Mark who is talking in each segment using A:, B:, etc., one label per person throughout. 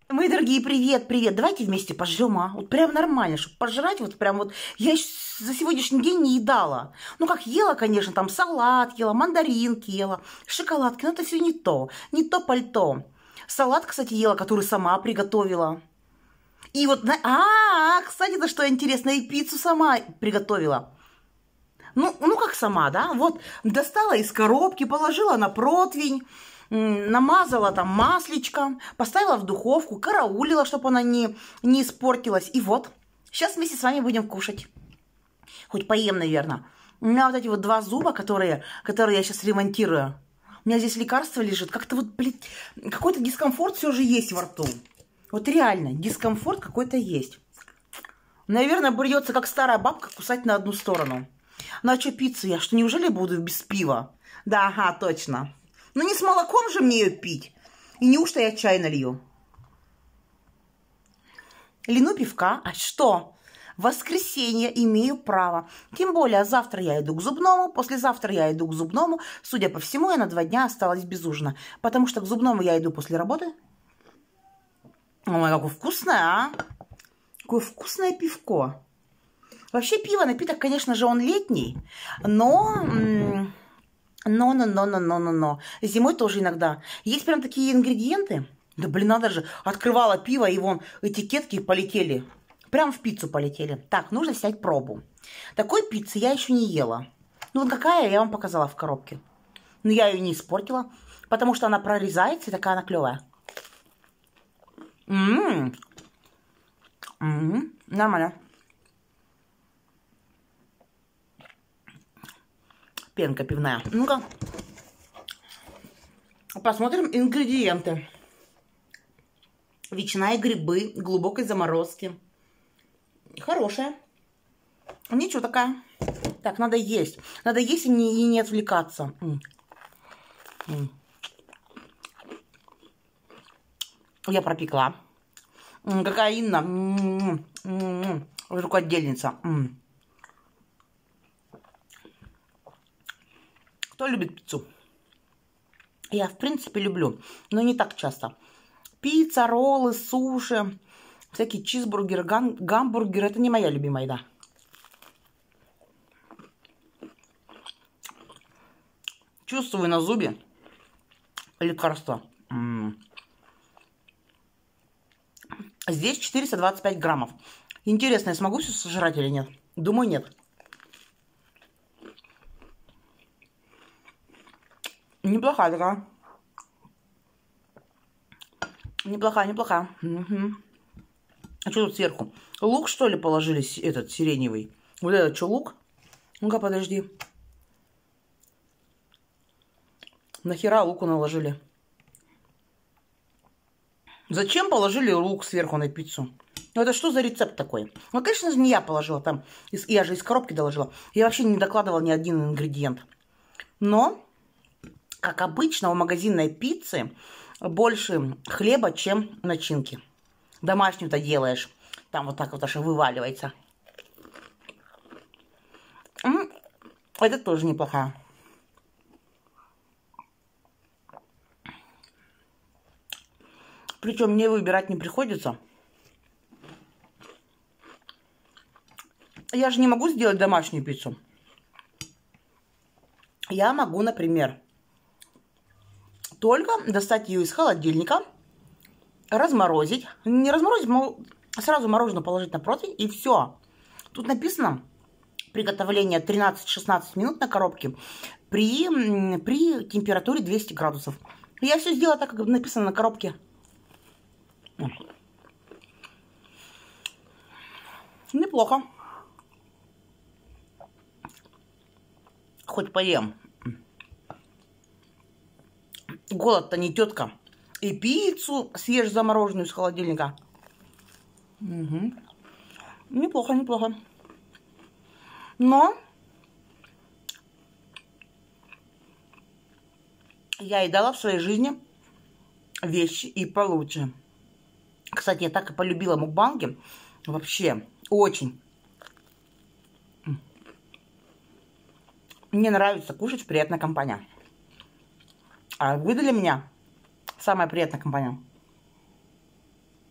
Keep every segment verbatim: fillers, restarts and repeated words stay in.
A: Мои дорогие, привет, привет. Давайте вместе пожрем, а? Вот прям нормально, чтобы пожрать, вот прям вот. Я ещё за сегодняшний день не едала. Ну, как ела, конечно, там салат ела, мандаринки ела, шоколадки, но это все не то, не то пальто. Салат, кстати, ела, который сама приготовила. И вот, на- а, кстати, да что интересно, и пиццу сама приготовила. Ну, ну как сама, да? Вот достала из коробки, положила на противень, м, намазала там маслечком, поставила в духовку, караулила, чтобы она не, не испортилась. И вот, сейчас вместе с вами будем кушать. Хоть поем, наверное. У меня вот эти вот два зуба, которые, которые я сейчас ремонтирую. У меня здесь лекарство лежит. Как-то вот, блин, какой-то дискомфорт все же есть во рту. Вот реально, дискомфорт какой-то есть. Наверное, придется, как старая бабка, кусать на одну сторону. Ну а что пиццу я? Что, неужели буду без пива? Да, ага, точно. Ну не с молоком же мне ее пить. И неужто я чай налью? Лину пивка. А что? В воскресенье имею право. Тем более, завтра я иду к зубному, послезавтра я иду к зубному. Судя по всему, я на два дня осталась без ужина. Потому что к зубному я иду после работы. Ой, какое вкусное, а? Какое вкусное пивко. Вообще пиво, напиток, конечно же, он летний, но... Но, но, но, но, но, но, но. Зимой тоже иногда. Есть прям такие ингредиенты. Да блин, надо же. Открывала пиво, и вон этикетки полетели. Прям в пиццу полетели. Так, нужно снять пробу. Такой пиццы я еще не ела. Ну, вот какая, я вам показала в коробке. Но я ее не испортила, потому что она прорезается, и такая она клевая. Ммм. Ммм. Нормально. Пенка пивная. Ну-ка. Посмотрим ингредиенты. Ветчина и грибы глубокой заморозки. Хорошая. Ничего такая. Так, надо есть. Надо есть и не, и не отвлекаться. М. М. Я пропекла. М, какая Инна. М -м -м. Рукодельница. М. Кто любит пиццу? Я, в принципе, люблю, но не так часто. Пицца, роллы, суши, всякие чизбургеры, гам гамбургеры. Это не моя любимая еда. Чувствую на зубе лекарство. М -м. Здесь четыреста двадцать пять граммов. Интересно, я смогу все сожрать или нет? Думаю, нет. Неплохая такая. Неплохая, неплохая. Угу. А что тут сверху? Лук, что ли, положили, этот сиреневый? Вот этот что, лук? Ну-ка, подожди. Нахера луку наложили? Зачем положили лук сверху на пиццу? Ну, это что за рецепт такой? Ну, конечно же, не я положила там. Я же из коробки доложила. Я вообще не докладывала ни один ингредиент. Но, как обычно, у магазинной пиццы больше хлеба, чем начинки. Домашнюю-то делаешь. Там вот так вот аж вываливается. М-м, это тоже неплохая. Причем мне выбирать не приходится. Я же не могу сделать домашнюю пиццу. Я могу, например, только достать ее из холодильника, разморозить. Не разморозить, но сразу мороженое положить на противень, и все. Тут написано приготовление тринадцать-шестнадцать минут на коробке при, при температуре двести градусов. Я все сделала так, как написано на коробке. Неплохо. Хоть поем. Голод-то не тетка. И пиццу съешь замороженную из холодильника. Угу. Неплохо, неплохо. Но я и дала в своей жизни вещи и получше. Кстати, я так и полюбила мукбанги. Вообще, очень. Мне нравится кушать в приятной компании. А вы для меня самая приятная компания.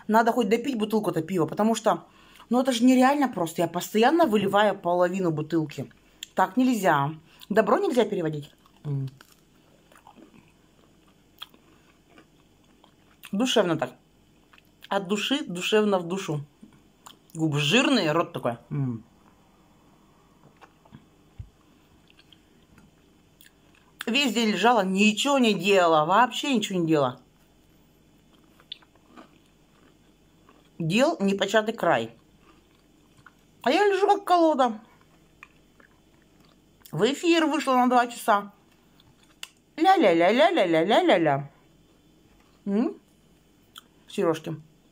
A: Надо хоть допить бутылку-то пива, потому что, ну это же нереально просто. Я постоянно выливаю половину бутылки. Так нельзя. Добро нельзя переводить. Душевно так. От души, душевно в душу. Губы жирные, рот такой. М-м. Весь день лежала, ничего не делала. Вообще ничего не делала. Дел непочатый край. А я лежу как колода. В эфир вышла на два часа. Ля-ля-ля-ля-ля-ля-ля-ля-ля. Сережки.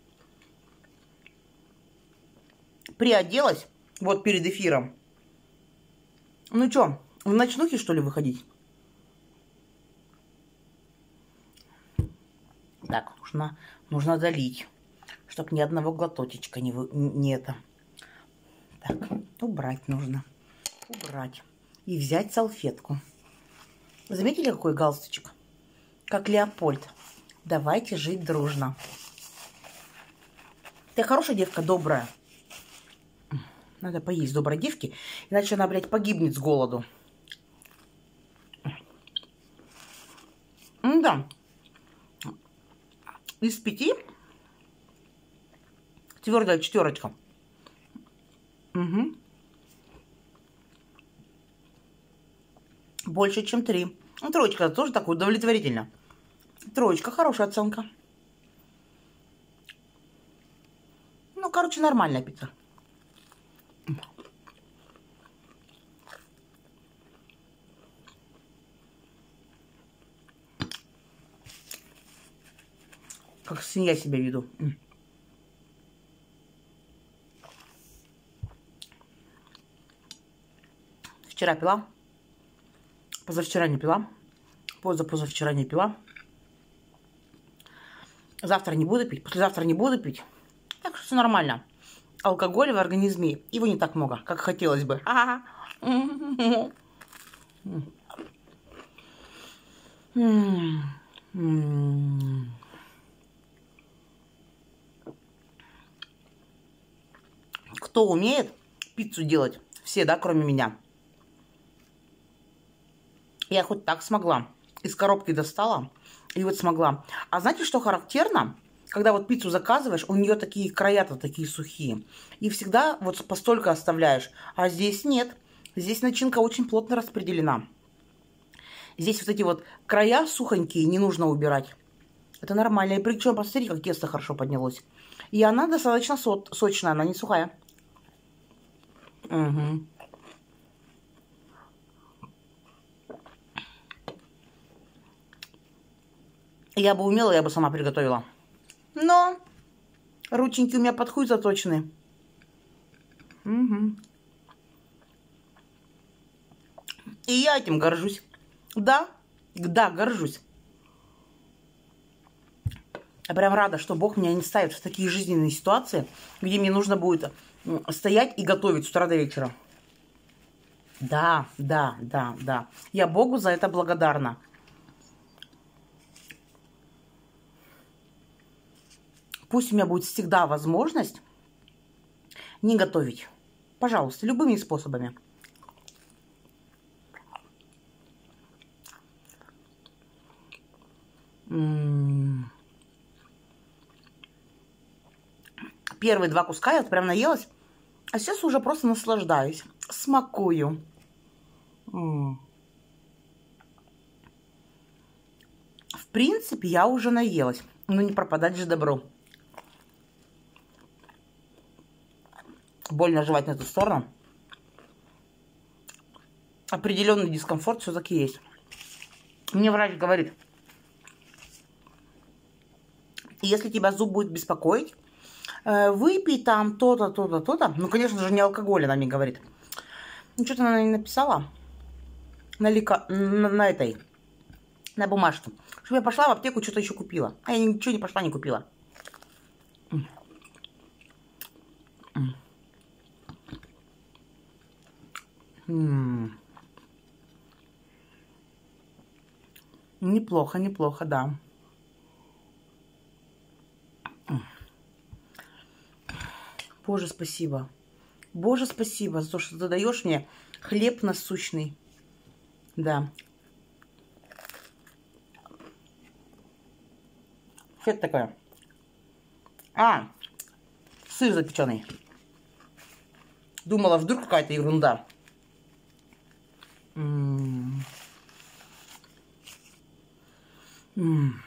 A: Приоделась вот перед эфиром. Ну что, в ночнухе, что ли, выходить? Так, нужно, нужно долить, чтобы ни одного глоточечка не, вы, не это. Так, убрать нужно. Убрать. И взять салфетку. Вы заметили, какой галстучек? Как Леопольд. Давайте жить дружно. Ты хорошая девка, добрая. Надо поесть доброй девки, иначе она, блядь, погибнет с голоду. Да. Из пяти твердая четверочка. Угу. Больше, чем три. Ну, троечка тоже так удовлетворительно. Троечка, хорошая оценка. Ну, короче, нормальная пицца. Как свинья себя веду. Вчера пила. Позавчера не пила. Позапозавчера не пила. Завтра не буду пить. Послезавтра не буду пить. Так что все нормально. Алкоголя в организме, его не так много, как хотелось бы. Кто умеет пиццу делать? Все, да, кроме меня. Я хоть так смогла. Из коробки достала и вот смогла. А знаете, что характерно? Когда вот пиццу заказываешь, у нее такие края-то такие сухие. И всегда вот постолько оставляешь. А здесь нет. Здесь начинка очень плотно распределена. Здесь вот эти вот края сухонькие не нужно убирать. Это нормально. И причем, посмотрите, как тесто хорошо поднялось. И она достаточно со сочная, она не сухая. Угу. Я бы умела, я бы сама приготовила. Но рученьки у меня под хуй заточены. Угу. И я этим горжусь. Да, да, горжусь. Я прям рада, что Бог меня не ставит в такие жизненные ситуации, где мне нужно будет стоять и готовить с утра до вечера. Да, да, да, да. Я Богу за это благодарна. Пусть у меня будет всегда возможность не готовить. Пожалуйста, любыми способами. М-м-м. Первые два куска я вот прям наелась, а сейчас уже просто наслаждаюсь, смакую. М-м. В принципе, я уже наелась, но не пропадать же добро. Больно жевать на эту сторону. Определенный дискомфорт все-таки есть. Мне врач говорит, если тебя зуб будет беспокоить, выпей там то-то, то-то, то-то. Ну, конечно же, не алкоголь, она мне говорит. Ну, что-то она не написала на, лика... на, на этой, на бумажке. Чтобы я пошла в аптеку, что-то еще купила. А я ничего не пошла, не купила. М-м. Неплохо, неплохо, да. Боже, спасибо. Боже, спасибо за то, что ты даешь мне хлеб насущный. Да. Что это такое? А, сыр запеченный. Думала, вдруг какая-то ерунда. М-м-м. М-м.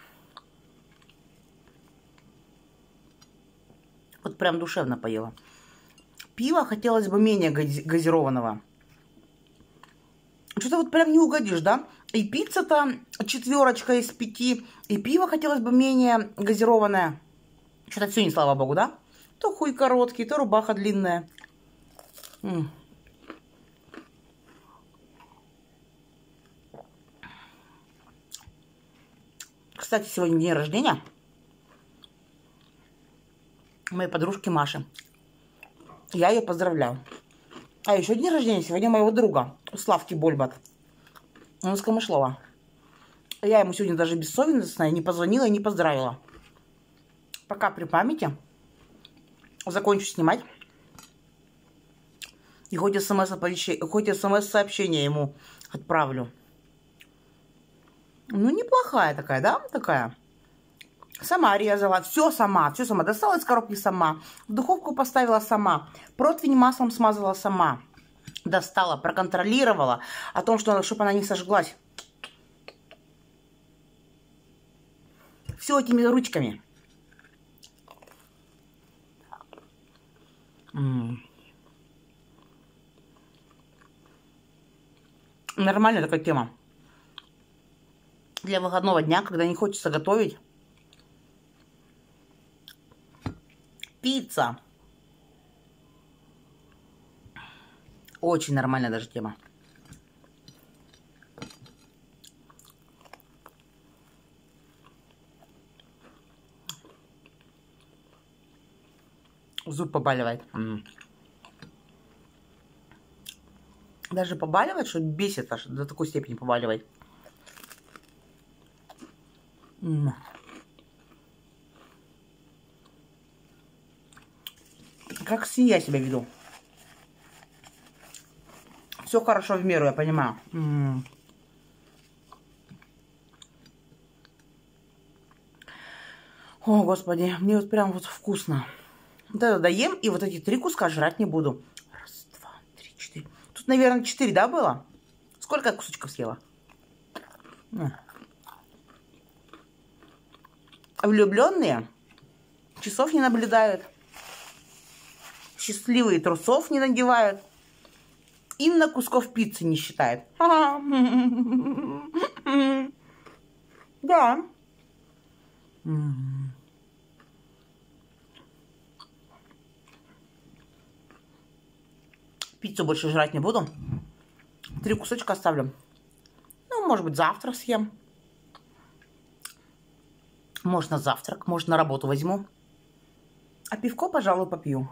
A: Вот прям душевно поела. Пиво хотелось бы менее газированного. Что-то вот прям не угодишь, да? И пицца-то четверочка из пяти, и пиво хотелось бы менее газированное. Что-то все не слава богу, да? То хуй короткий, то рубаха длинная. М. Кстати, сегодня день рождения моей подружки Маши. Я ее поздравляю. А еще день рождения сегодня моего друга, Славки Больбат. Он из Камышлова. Я ему сегодня даже бессовестно не позвонила и не поздравила. Пока при памяти закончу снимать. И хоть смс-сообщение ему отправлю. Ну, неплохая такая, да? Такая. Сама резала. Все сама. Все сама. Достала из коробки сама. В духовку поставила сама. Противень маслом смазала сама. Достала, проконтролировала. О том, что, чтобы она не сожглась. Все этими ручками. М-м. Нормальная такая тема. Для выходного дня, когда не хочется готовить. Пицца. Очень нормальная даже тема. Зуб побаливает. М-м. Даже побаливает, что бесит аж. До такой степени побаливает. М-м. Как свинья себя веду. Все хорошо в меру, я понимаю. М-м. О, господи, мне вот прям вот вкусно. Вот это доем, и вот эти три куска жрать не буду. Раз, два, три, четыре. Тут, наверное, четыре, да, было? Сколько я кусочков съела? Влюбленные часов не наблюдают. Счастливые трусов не надевают. Инна кусков пиццы не считает. Да. Пиццу больше жрать не буду. Три кусочка оставлю. Ну, может быть, завтра съем. Может, на завтрак, может, на работу возьму. А пивко, пожалуй, попью.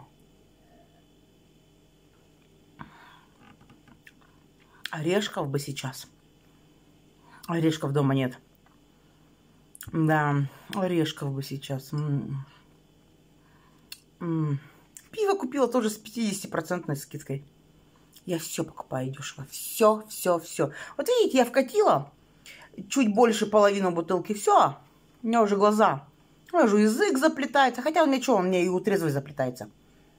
A: Орешков бы сейчас. Орешков дома нет. Да, орешков бы сейчас. М-м. М-м. Пиво купила тоже с пятидесятипроцентной скидкой. Я все покупаю дешево. Все, все, все. Вот видите, я вкатила чуть больше половины бутылки. Все. У меня уже глаза. У меня уже язык заплетается. Хотя он ничего, он мне и у трезвой заплетается.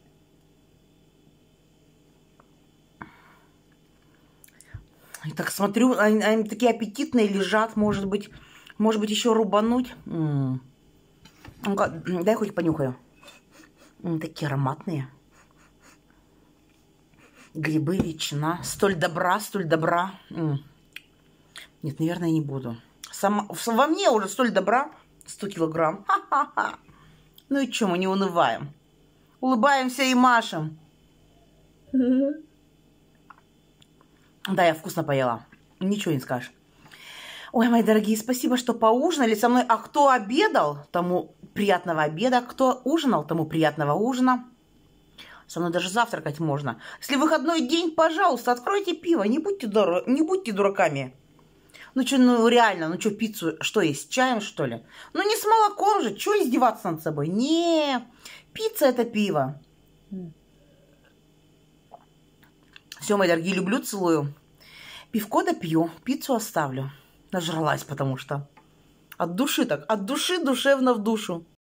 A: И так смотрю, они, они такие аппетитные лежат. Может быть, может быть еще рубануть. М-м. Ну-ка, дай хоть понюхаю. М-м, такие ароматные. Грибы, ветчина. Столь добра, столь добра. М-м. Нет, наверное, не буду. Сама, во мне уже столь добра. сто килограмм. Ха-ха-ха. Ну и что, мы не унываем. Улыбаемся и машем. Да, я вкусно поела. Ничего не скажешь. Ой, мои дорогие, спасибо, что поужинали со мной. А кто обедал, тому приятного обеда. Кто ужинал, тому приятного ужина. Со мной даже завтракать можно. Если выходной день, пожалуйста, откройте пиво. Не будьте, дура... не будьте дураками. Ну что, ну реально, ну что, пиццу, что есть, с чаем, что ли? Ну не с молоком же, что издеваться над собой? Не, пицца это пиво. Все, мои дорогие, люблю, целую. Пивко допью, пиццу оставлю. Нажралась, потому что от души так, от души душевно в душу.